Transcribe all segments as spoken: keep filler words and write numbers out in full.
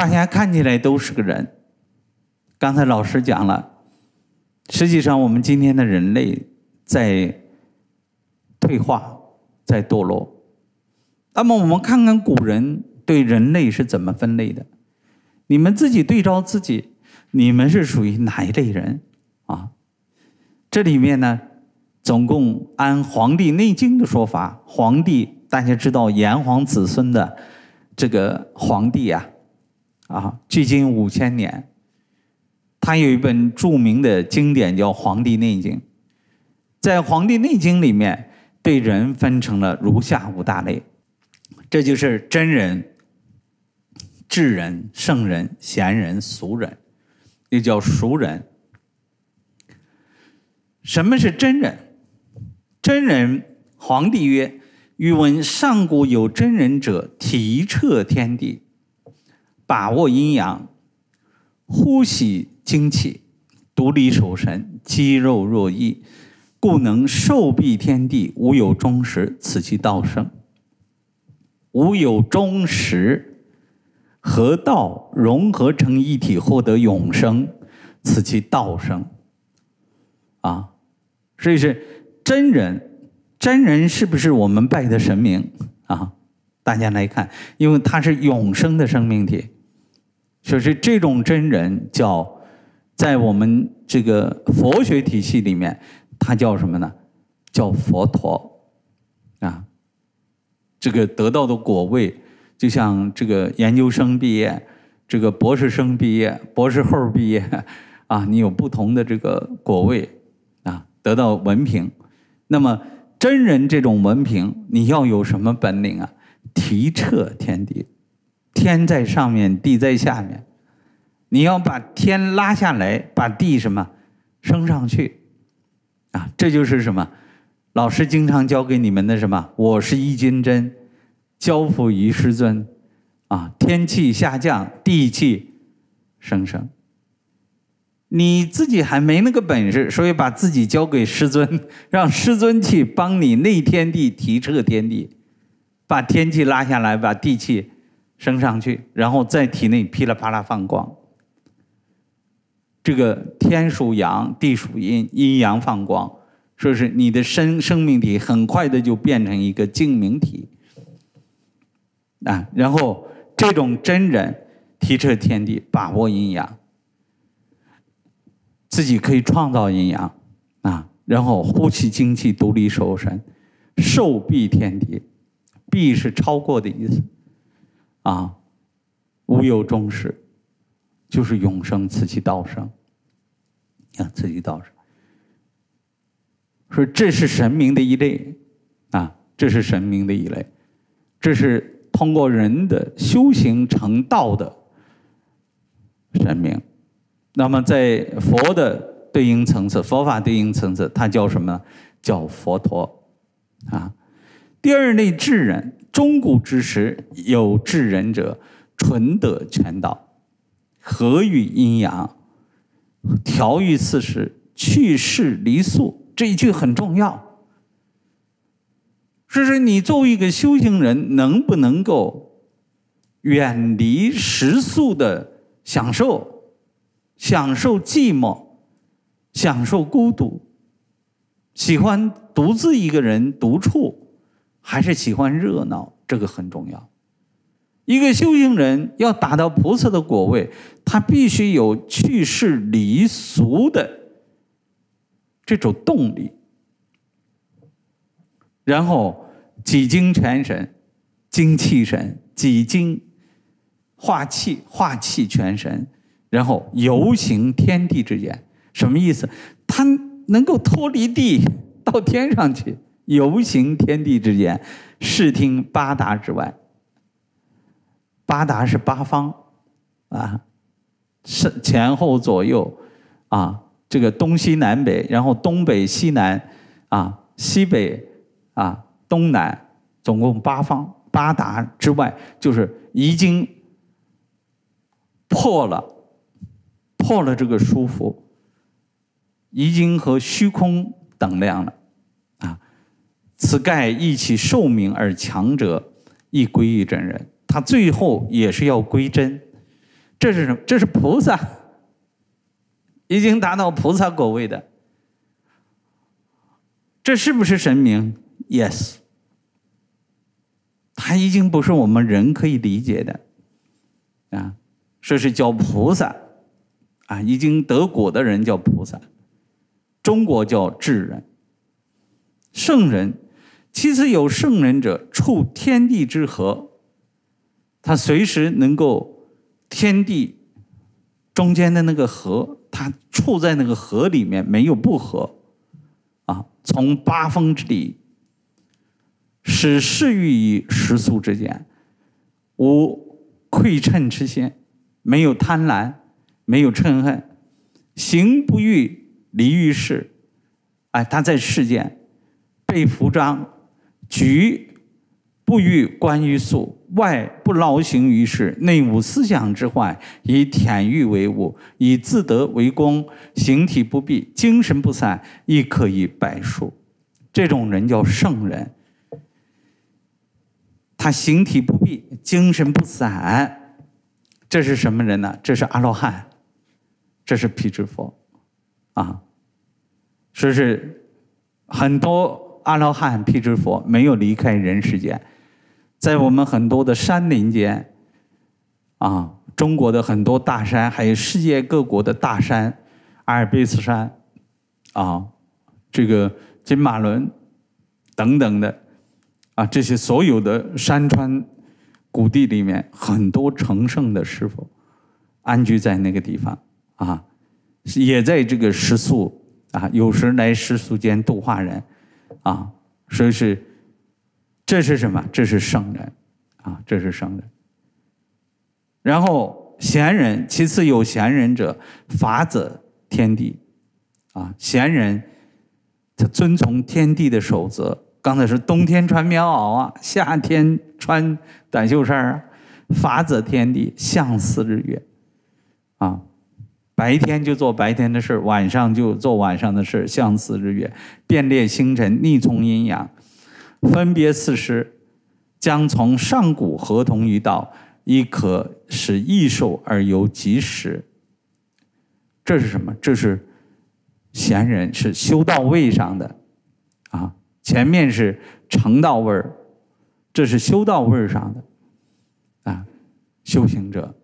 大家看起来都是个人。刚才老师讲了，实际上我们今天的人类在退化，在堕落。那么我们看看古人对人类是怎么分类的，你们自己对照自己，你们是属于哪一类人啊？这里面呢，总共按《黄帝内经》的说法，黄帝大家知道炎黄子孙的这个黄帝啊，啊，距今五千年，他有一本著名的经典叫《黄帝内经》。在《黄帝内经》里面，对人分成了如下五大类，这就是真人、智人、圣人、贤人、俗人，又叫俗人。什么是真人？真人，黄帝曰：欲闻上古有真人者，体彻天地，把握阴阳，呼吸精气，独立守神，肌肉若一，故能受蔽天地，无有终时，此其道生。无有终时，合道融合成一体，获得永生，此其道生。啊，所以是真人，真人是不是我们拜的神明啊？大家来看，因为他是永生的生命体，所以是这种真人叫，在我们这个佛学体系里面，它叫什么呢？叫佛陀啊。这个得到的果位，就像这个研究生毕业，这个博士生毕业，博士后毕业啊，你有不同的这个果位啊，得到文凭。那么真人这种文凭，你要有什么本领啊？体彻天地，天在上面，地在下面，你要把天拉下来，把地什么升上去啊？这就是什么？老师经常教给你们的什么？我是一金针，交付于师尊啊！天气下降，地气生生。你自己还没那个本事，所以把自己交给师尊，让师尊去帮你内天地，提彻天地，把天气拉下来，把地气升上去，然后在体内噼里啪啦放光。这个天属阳，地属阴，阴阳放光，说是你的生生命体很快的就变成一个净明体啊。然后这种真人提彻天地，把握阴阳，自己可以创造阴阳啊，然后呼吸精气，独立守神，受蔽天地，蔽是超过的意思啊，无有终始，就是永生，此其道生啊，此其道生。说这是神明的一类啊，这是神明的一类，这是通过人的修行成道的神明。那么在佛的对应层次，佛法对应层次，它叫什么？叫佛陀啊。第二类智人，中古之时有智人者，纯得全道，合于阴阳，调于四时，去世离俗。这一句很重要，就是你作为一个修行人，能不能够远离世俗的享受，享受寂寞，享受孤独，喜欢独自一个人独处，还是喜欢热闹，这个很重要。一个修行人要达到菩萨的果位，他必须有去世离俗的这种动力，然后几经全神，精气神，几经化气，化气全神，然后游行天地之间。什么意思？他能够脱离地到天上去，游行天地之间，视听八达之外。八达是八方啊，是前后左右啊，这个东西南北，然后东北西南啊，西北啊，东南，总共八方。八达之外，就是已经破了破了这个束缚，已经和虚空等量了啊。此盖一起寿命而强者，亦归于真人。他最后也是要归真， 这是什么？这是菩萨，已经达到菩萨果位的。这是不是神明 ？Yes， 他已经不是我们人可以理解的啊，这是叫菩萨啊，已经得果的人叫菩萨，中国叫智人、圣人。其次有圣人者，处天地之和，他随时能够天地中间的那个和，他处在那个和里面，没有不和啊。从八风之理，使事欲于世俗之间，无窥嗔之心，没有贪婪，没有嗔恨，行不欲离于世。哎，他在世间被服章，局不欲观于素，外不劳形于世，内无思想之患，以恬欲为物，以自得为功，形体不避，精神不散，亦可以百数。这种人叫圣人，他形体不避，精神不散。这是什么人呢？这是阿罗汉，这是辟支佛啊。说是很多阿罗汉、辟支佛没有离开人世间，在我们很多的山林间啊，中国的很多大山，还有世界各国的大山，阿尔卑斯山啊，这个金马伦等等的啊，这些所有的山川谷地里面，很多成圣的师父安居在那个地方啊，也在这个食宿啊，有时来食宿间度化人啊，所以是这是什么？这是圣人啊，这是圣人。然后贤人，其次有贤人者，法则天地啊，贤人他遵从天地的守则。刚才是冬天穿棉袄啊，夏天穿短袖衫啊，法则天地，象似日月啊，白天就做白天的事，晚上就做晚上的事，象似日月，遍列星辰，逆从阴阳，分别四时，将从上古合同于道，亦可使益寿而由及时。这是什么？这是贤人，是修道位上的啊。前面是成道位，这是修道位上的啊，修行者。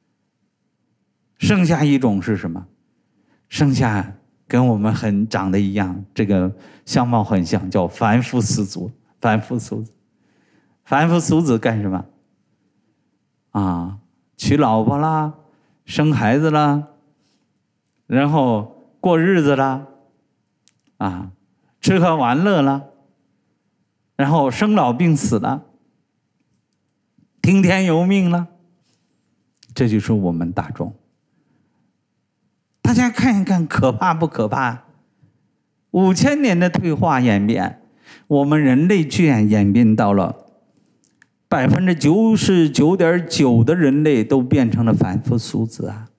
剩下一种是什么？剩下跟我们很长得一样，这个相貌很像，叫凡夫俗子。凡夫俗子，凡夫俗子干什么？啊，娶老婆啦，生孩子啦，然后过日子啦，啊，吃喝玩乐啦，然后生老病死了，听天由命了，这就是我们大众。大家看一看，可怕不可怕？五千年的退化演变，我们人类居然演变到了百分之九十九点九的人类都变成了凡夫俗子啊！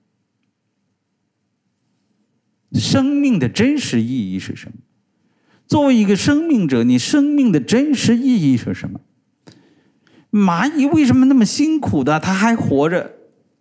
生命的真实意义是什么？作为一个生命者，你生命的真实意义是什么？蚂蚁为什么那么辛苦的它还活着？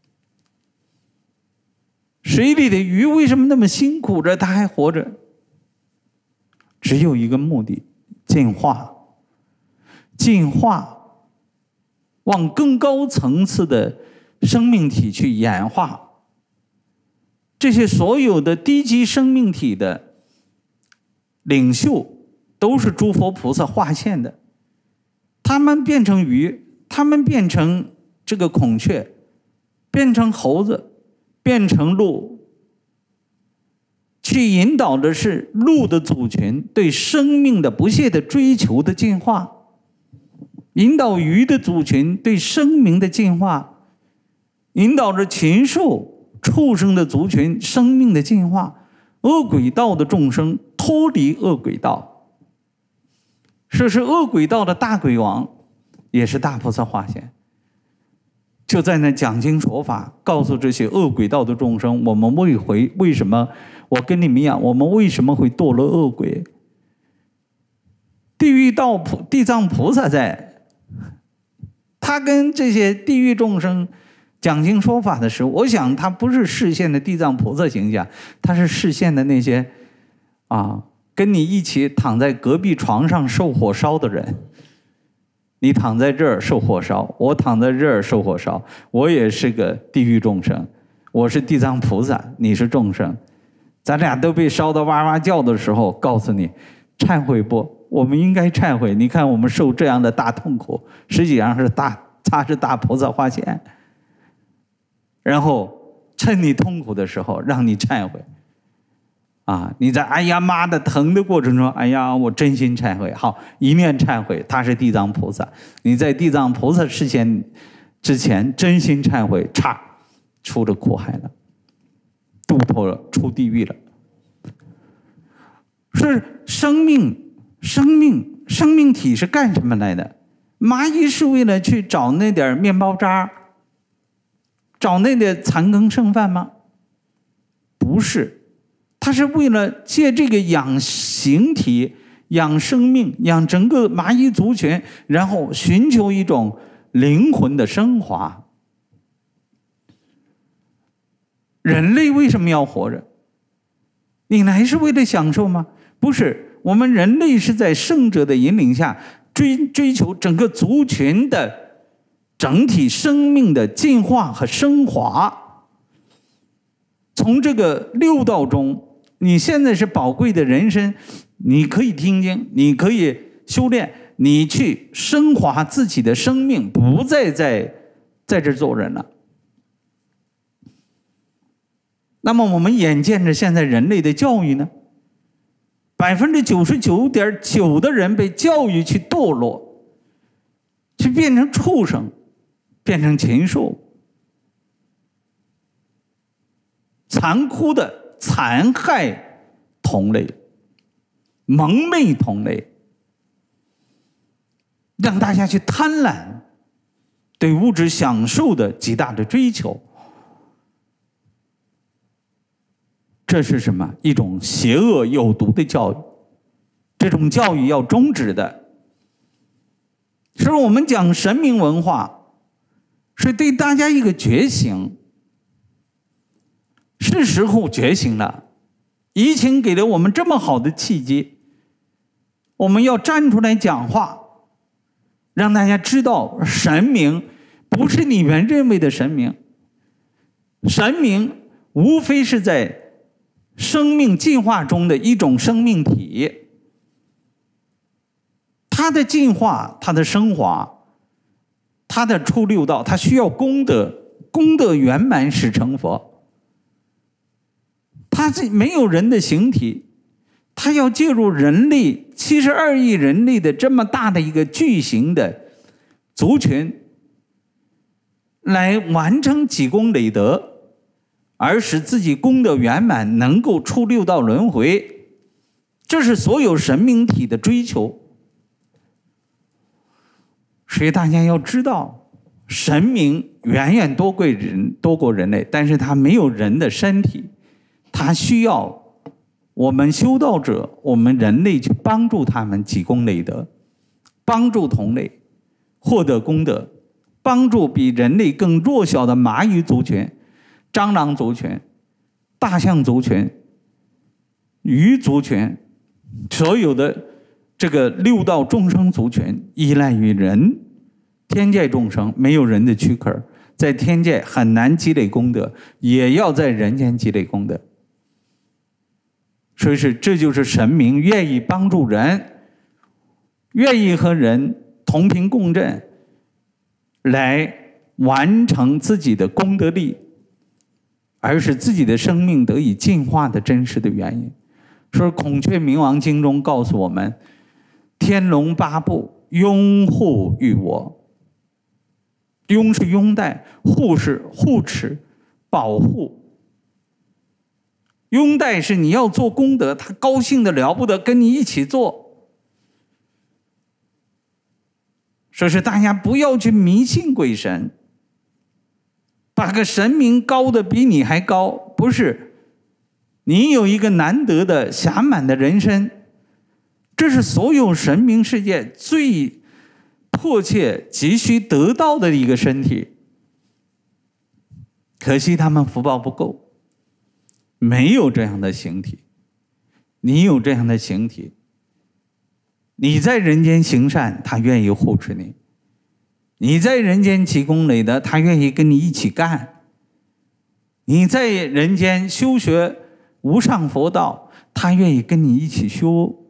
水里的鱼为什么那么辛苦着它还活着？只有一个目的，进化。进化，往更高层次的生命体去演化。这些所有的低级生命体的领袖都是诸佛菩萨化现的，他们变成鱼，他们变成这个孔雀，变成猴子，变成鹿，去引导的是鹿的族群对生命的不懈的追求的进化，引导鱼的族群对生命的进化，引导着禽兽畜生的族群生命的进化，恶鬼道的众生脱离恶鬼道。这是恶鬼道的大鬼王，也是大菩萨化现，就在那讲经说法，告诉这些恶鬼道的众生，我们为回为什么我跟你们一样，我们为什么会堕落恶鬼？地狱道地藏菩萨在，他跟这些地狱众生讲经说法的时候，我想他不是视线的地藏菩萨形象，他是视线的那些啊，跟你一起躺在隔壁床上受火烧的人。你躺在这儿受火烧，我躺在这儿受火烧，我也是个地狱众生，我是地藏菩萨，你是众生，咱俩都被烧得哇哇叫的时候，告诉你忏悔不？我们应该忏悔。你看我们受这样的大痛苦，实际上是大他是大菩萨花钱，然后趁你痛苦的时候让你忏悔啊！你在哎呀妈的疼的过程中，哎呀我真心忏悔，好，一念忏悔，他是地藏菩萨。你在地藏菩萨视线之前真心忏悔，嚓，出了苦海了，渡脱了，出地狱了。是生命，生命，生命体是干什么来的？蚂蚁是为了去找那点面包渣，找那点残羹剩饭吗？不是，它是为了借这个养形体、养生命、养整个蚂蚁族群，然后寻求一种灵魂的升华。人类为什么要活着？你来是为了享受吗？不是，我们人类是在圣者的引领下追追求整个族群的整体生命的进化和升华。从这个六道中，你现在是宝贵的人生，你可以听经，你可以修炼，你去升华自己的生命，不再在在这做人了。那么我们眼见着现在人类的教育呢，百分之九十九点九的人被教育去堕落，去变成畜生，变成禽兽，残酷的残害同类，蒙昧同类，让大家去贪婪对物质享受的极大的追求。这是什么？一种邪恶有毒的教育。这种教育要终止的。是我们讲神明文化，是对大家一个觉醒，是时候觉醒了。疫情给了我们这么好的契机，我们要站出来讲话，让大家知道神明不是你们认为的神明，神明无非是在生命进化中的一种生命体，它的进化，它的升华，它的出六道，它需要功德，功德圆满使成佛。它是没有人的形体，它要介入人类七十二亿人类的这么大的一个巨型的族群，来完成积功累德，而使自己功德圆满，能够出六道轮回。这是所有神明体的追求。所以大家要知道，神明远远多过人，多过人类，但是他没有人的身体，他需要我们修道者，我们人类去帮助他们积功累德，帮助同类获得功德，帮助比人类更弱小的蚂蚁族群、蟑螂族群、大象族群、鱼族群，所有的这个六道众生族群依赖于人，天界众生没有人的躯壳，在天界很难积累功德，也要在人间积累功德。所以是这就是神明愿意帮助人，愿意和人同频共振，来完成自己的功德力，而使自己的生命得以进化的真实的原因。所以孔雀明王经中告诉我们，天龙八部拥护于我，拥是拥戴，护是护持保护。拥戴是你要做功德，他高兴的了不得，跟你一起做。所以是大家不要去迷信鬼神，把个神明高的比你还高，不是，你有一个难得的暇满的人生，这是所有神明世界最迫切急需得到的一个身体。 可惜他们福报不够，没有这样的形体。你有这样的形体，你在人间行善，他愿意护持你；你在人间积功累德，他愿意跟你一起干；你在人间修学无上佛道，他愿意跟你一起修。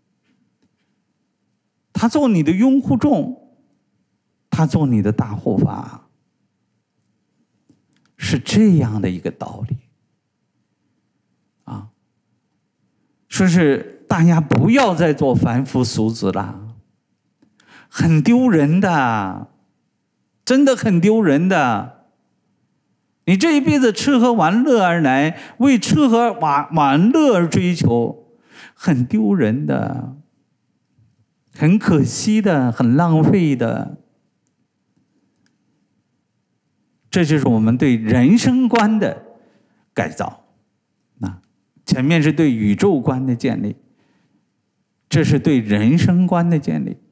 他做你的拥护众，他做你的大护法，是这样的一个道理啊！说是大家不要再做凡夫俗子了，很丢人的，真的很丢人的。你这一辈子吃喝玩乐而来，为吃喝玩玩乐而追求，很丢人的，很可惜的，很浪费的。这就是我们对人生观的改造。那前面是对宇宙观的建立，这是对人生观的建立。